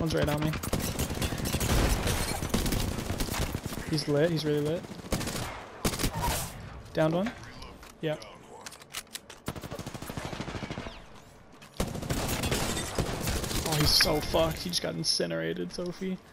One's right on me. He's lit. He's really lit. Downed one. Yeah. Oh, he's so fucked. He just got incinerated, Sophie.